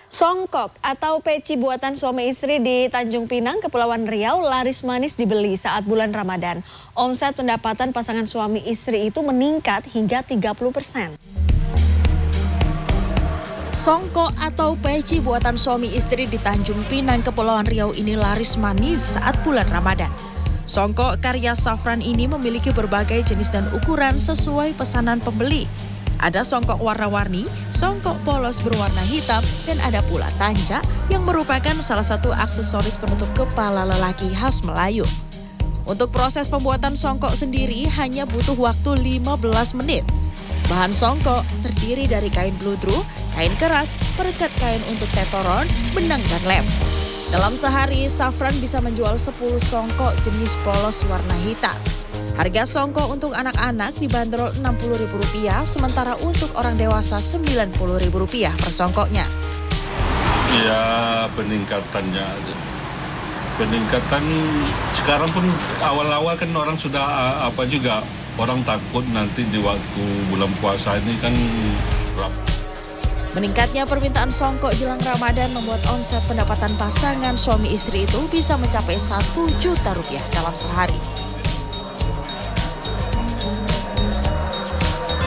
Songkok atau peci buatan suami istri di Tanjung Pinang, Kepulauan Riau laris manis dibeli saat bulan Ramadan. Omset pendapatan pasangan suami istri itu meningkat hingga 30%. Songkok atau peci buatan suami istri di Tanjung Pinang, Kepulauan Riau ini laris manis saat bulan Ramadan. Songkok karya Safran ini memiliki berbagai jenis dan ukuran sesuai pesanan pembeli. Ada songkok warna-warni, songkok polos berwarna hitam, dan ada pula tanja yang merupakan salah satu aksesoris penutup kepala lelaki khas Melayu. Untuk proses pembuatan songkok sendiri hanya butuh waktu 15 menit. Bahan songkok terdiri dari kain bludru, kain keras, perekat kain untuk tetoron, benang, dan lem. Dalam sehari, Safran bisa menjual 10 songkok jenis polos warna hitam. Harga songkok untuk anak-anak dibanderol Rp60.000, sementara untuk orang dewasa Rp90.000 per songkoknya. Ya, peningkatannya. Peningkatan sekarang pun awal-awal kan orang sudah orang takut nanti di waktu bulan puasa ini kan. Meningkatnya permintaan songkok jelang Ramadan membuat omset pendapatan pasangan suami istri itu bisa mencapai Rp1 juta dalam sehari.